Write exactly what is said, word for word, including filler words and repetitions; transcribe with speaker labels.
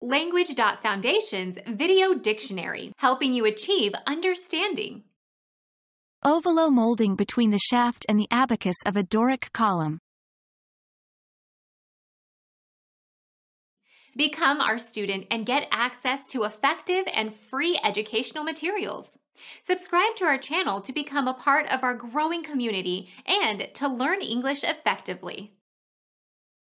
Speaker 1: Language.Foundation's Video Dictionary, helping you achieve understanding.
Speaker 2: Ovalo molding between the shaft and the abacus of a Doric column.
Speaker 1: Become our student and get access to effective and free educational materials. Subscribe to our channel to become a part of our growing community and to learn English effectively.